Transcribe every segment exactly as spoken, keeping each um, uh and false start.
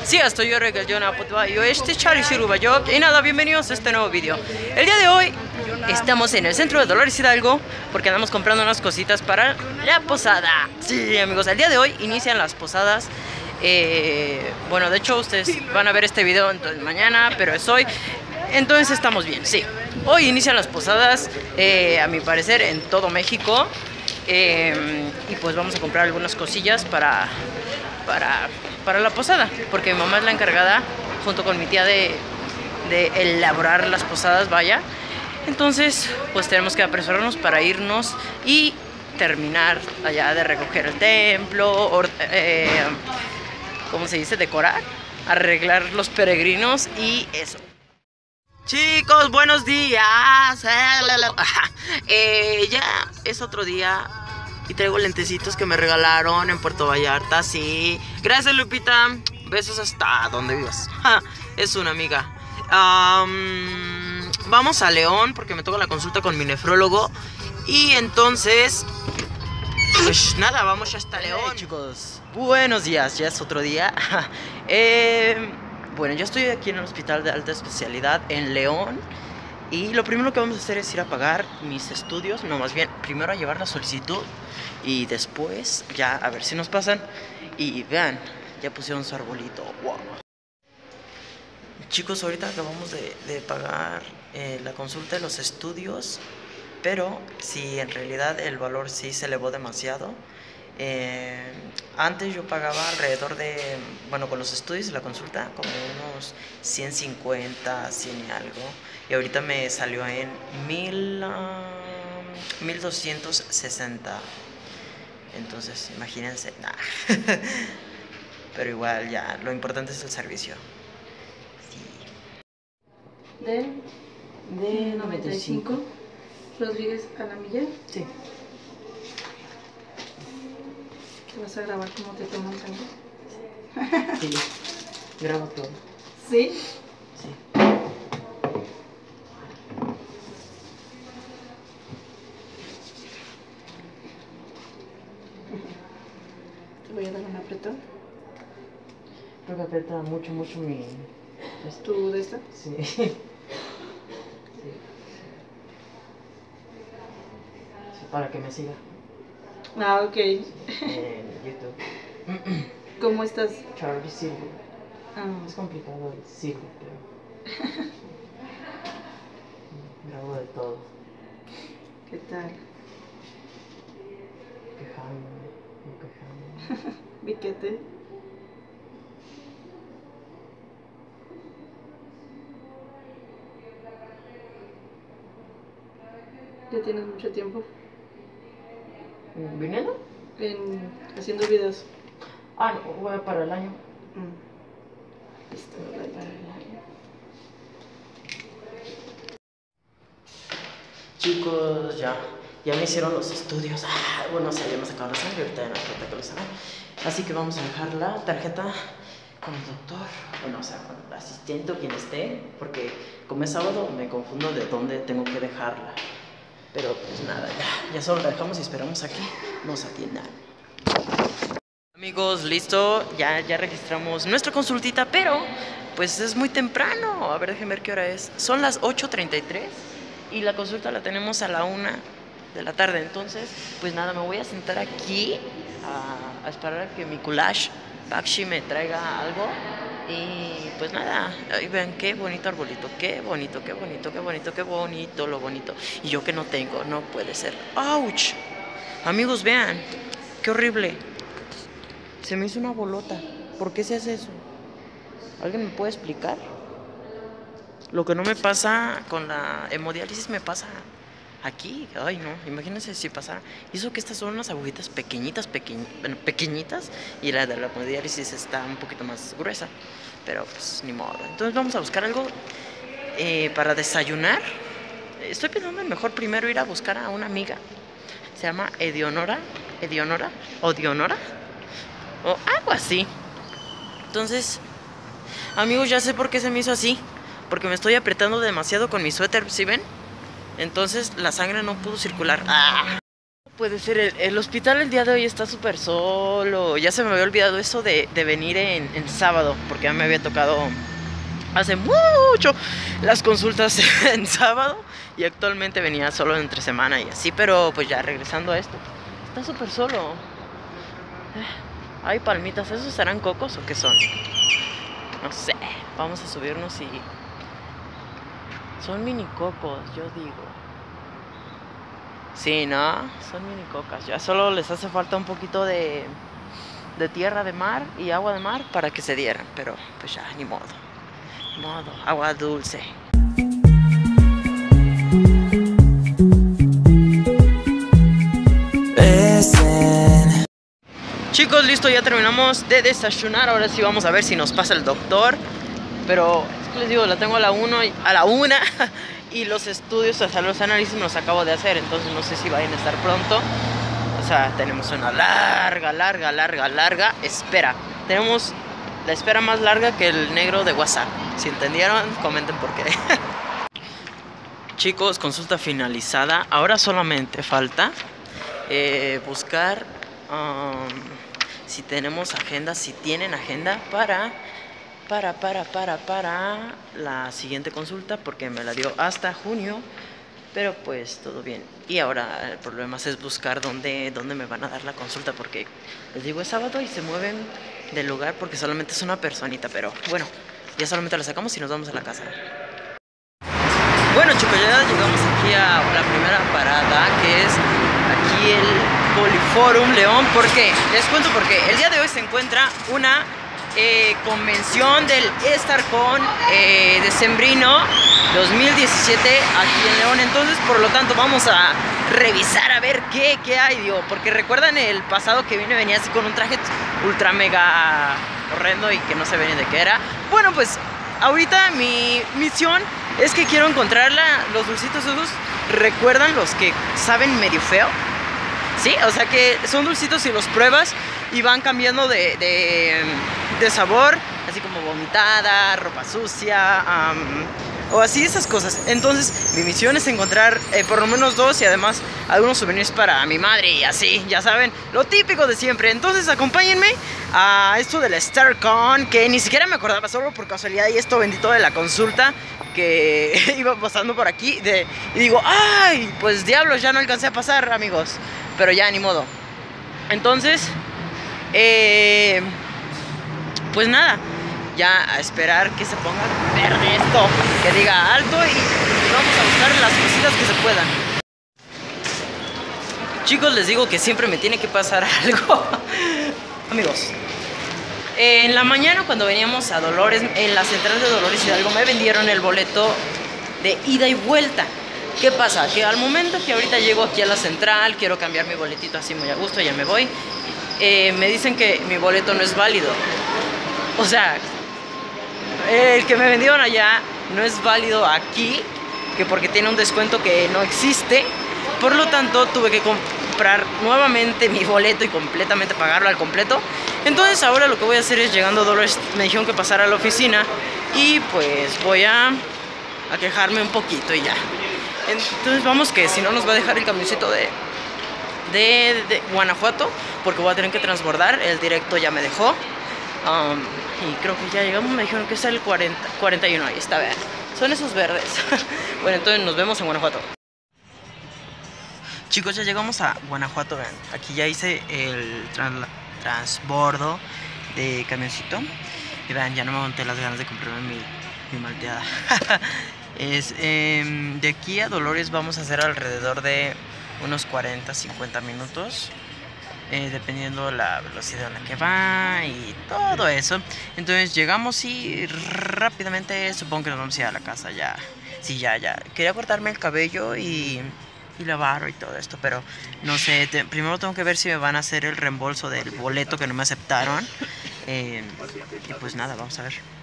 Sziasztok, jó reggelt, jó napot vagyok, este Charlie Shiru vagyok. Y nada, bienvenidos a este nuevo video. El día de hoy estamos en el centro de Dolores Hidalgo porque andamos comprando unas cositas para la posada. Sí, amigos, el día de hoy inician las posadas. Eh, bueno, de hecho ustedes van a ver este video entonces mañana, pero es hoy. Entonces estamos bien, sí. Hoy inician las posadas, eh, a mi parecer, en todo México. Eh, y pues vamos a comprar algunas cosillas para, para, para la posada, porque mi mamá es la encargada, junto con mi tía, de, de elaborar las posadas, vaya. Entonces, pues tenemos que apresurarnos para irnos y terminar allá de recoger el templo, or, eh, ¿cómo se dice? Decorar, arreglar los peregrinos y eso. Chicos, buenos días. Eh, ya es otro día y traigo lentecitos que me regalaron en Puerto Vallarta, sí. Gracias, Lupita. Besos hasta donde vivas. Es una amiga. Um, vamos a León porque me toca la consulta con mi nefrólogo. Y entonces, pues nada, vamos ya hasta León. Hey, chicos, buenos días. Ya es otro día. eh... Bueno, yo estoy aquí en el hospital de alta especialidad en León. Y lo primero que vamos a hacer es ir a pagar mis estudios. No, más bien, primero a llevar la solicitud y después ya a ver si nos pasan. Y vean, ya pusieron su arbolito. Wow. Chicos, ahorita acabamos de, de pagar eh, la consulta de los estudios. Pero si en realidad el valor sí se elevó demasiado. Eh, antes yo pagaba alrededor de, bueno, con los estudios y la consulta, como unos ciento cincuenta, cien y algo. Y ahorita me salió en mil, uh, mil doscientos sesenta. Entonces, imagínense. Nah. Pero igual ya, lo importante es el servicio. Sí. De, de noventa y cinco. Rodríguez Alamilla. Sí. ¿Vas a grabar cómo te toman sangre? Sí, grabo todo. ¿Sí? Sí. Te voy a dar un apretón. Creo que aprieta mucho, mucho mi... ¿Tú de esta? Sí. Sí. Para que me siga. Ah, ok. En YouTube. ¿Cómo estás? Charlie Silver. Ah. Es complicado el Silver, pero... grabo de todo. ¿Qué tal? Quejándome, no quejándome. Biquete. ¿Ya tienes mucho tiempo? ¿Viniendo? En, haciendo videos. Ah, no, voy para el año. Mm. Listo, voy para el año. Chicos, ya, ya me hicieron los estudios. Ah, bueno, o sea, ya me sacaron la sangre, ahorita ya no falta que lo saben. Así que vamos a dejar la tarjeta con el doctor, bueno, o sea, con el asistente o quien esté, porque como es sábado me confundo de dónde tengo que dejarla. Pero pues nada, ya, ya solo la dejamos y esperamos aquí nos atiendan. Amigos, listo, ya, ya registramos nuestra consultita, pero pues es muy temprano. A ver, déjenme ver qué hora es. Son las ocho treinta y tres y la consulta la tenemos a la una de la tarde. Entonces, pues nada, me voy a sentar aquí a, a esperar a que mi Kulash Bakshi me traiga algo. Y pues nada, ahí ven qué bonito arbolito, qué bonito, qué bonito, qué bonito, qué bonito, lo bonito. Y yo que no tengo, no puede ser. ¡Auch! Amigos, vean, qué horrible. Se me hizo una bolota. ¿Por qué se hace eso? ¿Alguien me puede explicar? Lo que no me pasa con la hemodiálisis me pasa aquí. Ay, no, imagínense si pasara. Y eso que estas son unas agujitas pequeñitas, pequeñ... bueno, pequeñitas. Y la de la hemodiálisis está un poquito más gruesa. Pero pues ni modo. Entonces vamos a buscar algo eh, para desayunar. Estoy pensando en mejor primero ir a buscar a una amiga. Se llama Edionora. Edionora. O Dionora. O algo así. Entonces, amigos, ya sé por qué se me hizo así. Porque me estoy apretando demasiado con mi suéter, ¿sí ven? Entonces la sangre no pudo circular. ¡Ah! puede ser, el, el hospital el día de hoy está súper solo. Ya se me había olvidado eso de, de venir en, en sábado, porque ya me había tocado hace mucho las consultas en sábado y actualmente venía solo entre semana y así, pero pues ya regresando a esto, está súper solo. Hay palmitas, ¿esos serán cocos o qué son? No sé, vamos a subirnos y... son mini cocos, yo digo. Sí, ¿no? Son mini cocas. Ya solo les hace falta un poquito de, de tierra de mar y agua de mar para que se dieran. Pero pues ya, ni modo. Ni modo, agua dulce. Chicos, listo, ya terminamos de desayunar. Ahora sí vamos a ver si nos pasa el doctor. Pero es que les digo, la tengo a la una, a la una y los estudios, o sea, los análisis me los acabo de hacer, entonces no sé si vayan a estar pronto. O sea, tenemos una larga, larga, larga, larga espera. Tenemos la espera más larga que el negro de WhatsApp. Si entendieron, comenten por qué. Chicos, consulta finalizada. Ahora solamente falta eh, buscar um, si tenemos agenda, si tienen agenda para... Para, para, para, para la siguiente consulta, porque me la dio hasta junio, pero pues todo bien. Y ahora el problema es buscar dónde, dónde me van a dar la consulta, porque les digo es sábado y se mueven del lugar porque solamente es una personita, pero bueno, ya solamente la sacamos y nos vamos a la casa. Bueno chicos, ya llegamos aquí a la primera parada, que es aquí el Poliforum León. ¿Por qué? Les cuento por qué. El día de hoy se encuentra una... Eh, convención del StarCon eh, Decembrino dos mil diecisiete aquí en León. Entonces, por lo tanto, vamos a revisar a ver qué, qué hay, digo, porque recuerdan el pasado que vine, venía así con un traje ultra mega horrendo y que no se ve ni de qué era. Bueno, pues ahorita mi misión es que quiero encontrar la, los dulcitos esos. ¿Recuerdan los que saben medio feo? Sí, o sea que son dulcitos y los pruebas y van cambiando de, de, de sabor, así como vomitada, ropa sucia, um, o así esas cosas. Entonces mi misión es encontrar eh, por lo menos dos y además algunos souvenirs para mi madre y así, ya saben, lo típico de siempre. Entonces acompáñenme a esto de la StarCon, que ni siquiera me acordaba, solo por casualidad y esto bendito de la consulta que iba pasando por aquí de, y digo, ay, pues diablos, ya no alcancé a pasar, amigos, pero ya ni modo. Entonces eh, pues nada, ya a esperar que se ponga verde esto, que diga alto, y vamos a buscar las cositas que se puedan. Chicos, les digo que siempre me tiene que pasar algo. Amigos, eh, en la mañana cuando veníamos a Dolores, en la central de Dolores Hidalgo, me vendieron el boleto de ida y vuelta. ¿Qué pasa? Que al momento que ahorita llego aquí a la central, quiero cambiar mi boletito así muy a gusto, ya me voy, eh, me dicen que mi boleto no es válido. O sea, el que me vendieron allá no es válido aquí, que porque tiene un descuento que no existe. Por lo tanto, tuve que comprar nuevamente mi boleto y completamente pagarlo al completo. Entonces ahora lo que voy a hacer es, llegando a Dolores, me dijeron que pasara a la oficina y pues voy a, a quejarme un poquito y ya. Entonces vamos, que si no nos va a dejar el camioncito de, de, de Guanajuato, porque voy a tener que transbordar. El directo ya me dejó. Um, y creo que ya llegamos, me dijeron que es el cuarenta, cuarenta y uno, ahí está, vean. Son esos verdes. Bueno, entonces nos vemos en Guanajuato. Chicos, ya llegamos a Guanajuato, vean. Aquí ya hice el trans, transbordo de camioncito. Y vean, ya no me aguanté las ganas de comprarme mi, mi malteada. Es, eh, de aquí a Dolores vamos a hacer alrededor de unos cuarenta, cincuenta minutos, eh, dependiendo la velocidad en la que va y todo eso. Entonces llegamos y rápidamente supongo que nos vamos a ir a la casa ya. Sí, ya, ya. Quería cortarme el cabello y, y lavarlo y todo esto, pero no sé, te, primero tengo que ver si me van a hacer el reembolso del boleto que no me aceptaron. Eh, y pues nada, vamos a ver.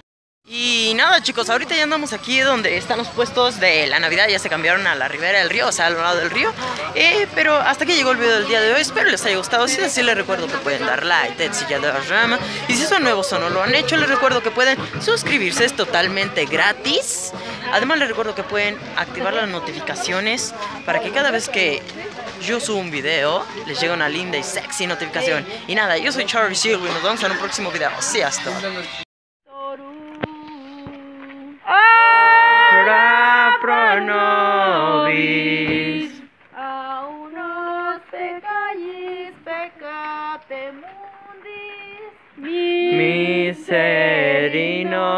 Y nada, chicos, ahorita ya andamos aquí donde están los puestos de la Navidad. Ya se cambiaron a la ribera del río, o sea, al lado del río. eh, Pero hasta aquí llegó el video del día de hoy. Espero les haya gustado. Si es así, les recuerdo que pueden dar like, Tetsuya de Rama. Y si son nuevos o no lo han hecho, les recuerdo que pueden suscribirse. Es totalmente gratis. Además, les recuerdo que pueden activar las notificaciones para que cada vez que yo subo un video les llegue una linda y sexy notificación. Y nada, yo soy Charlie Silver y nos vemos en un próximo video. Sí, hasta. Pro nobis aunos peccatis peccate mundis miserino